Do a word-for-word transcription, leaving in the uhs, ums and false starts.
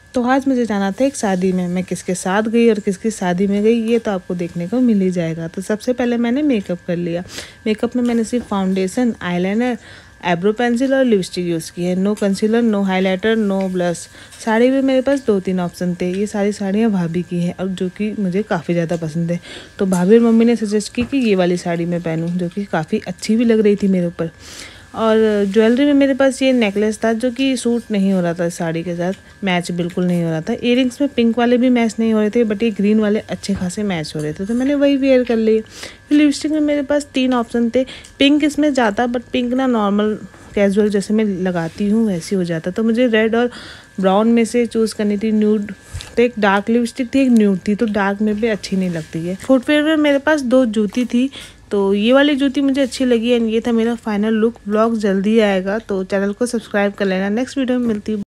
तो आज मुझे जाना था एक शादी में। मैं किसके साथ गई और किसकी शादी में गई ये तो आपको देखने को मिल ही जाएगा। तो सबसे पहले मैंने मेकअप कर लिया। मेकअप में मैंने सिर्फ फाउंडेशन, आईलाइनर, आईब्रो पेंसिल और लिपस्टिक यूज़ की है। No concealer, no highlighter, no blush. Sari में मेरे पास दो तीन ऑप्शन थे। ये सारी साड़ियाँ भाभी की हैं और जो कि मुझे काफ़ी ज़्यादा पसंद है। तो भाभी और मम्मी ने सजेस्ट की कि ये वाली साड़ी मैं पहनूँ, जो कि काफ़ी अच्छी भी लग रही थी मेरे ऊपर। और ज्वेलरी में मेरे पास ये नेकलेस था जो कि सूट नहीं हो रहा था, साड़ी के साथ मैच बिल्कुल नहीं हो रहा था। इयरिंग्स में पिंक वाले भी मैच नहीं हो रहे थे, बट ये ग्रीन वाले अच्छे खासे मैच हो रहे थे, तो मैंने वही वेयर कर लिए। फिर लिपस्टिक में मेरे पास तीन ऑप्शन थे। पिंक इसमें जाता, बट पिंक ना नॉर्मल कैजुअल जैसे मैं लगाती हूँ वैसे हो जाता, तो मुझे रेड और ब्राउन में से चूज़ करनी थी। न्यूड तो एक डार्क लिपस्टिक थी, एक न्यूड थी, तो डार्क में भी अच्छी नहीं लगती है। फुटवेयर में मेरे पास दो जूती थी, तो ये वाली जूती मुझे अच्छी लगी एंड ये था मेरा फाइनल लुक। व्लॉग जल्दी आएगा तो चैनल को सब्सक्राइब कर लेना। नेक्स्ट वीडियो में मिलती